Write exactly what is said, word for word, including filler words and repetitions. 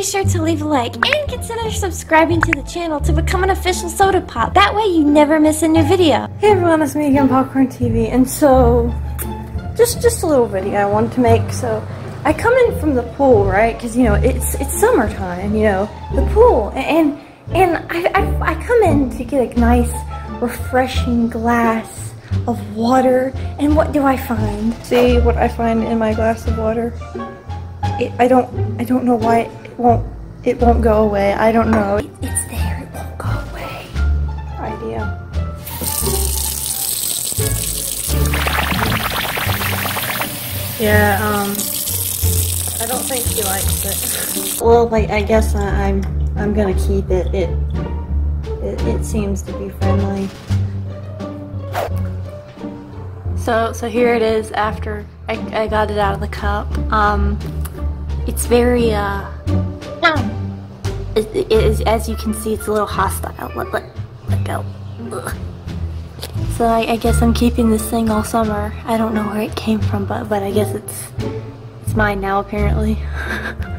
be sure to leave a like and consider subscribing to the channel to become an official soda pop. That way you never miss a new video. Hey everyone, it's me again, Popcorn T V, and so just just a little video I wanted to make. So I come in from the pool, right? Because you know it's it's summertime, you know, the pool, and and I I, I come in to get a nice, refreshing glass of water, and what do I find? See what I find in my glass of water? It, I don't I don't know why it won't it won't go away. I don't know. It, it's there. It won't go away. Idea. Yeah. Um. I don't think she likes it. Well, like I guess I, I'm I'm gonna keep it. It it it seems to be friendly. So so here it is after I I got it out of the cup. Um. It's very, uh, it, it is, as you can see, it's a little hostile. Let, let, let go. Ugh. So I, I guess I'm keeping this thing all summer. I don't know where it came from, but, but I guess it's, it's mine now, apparently.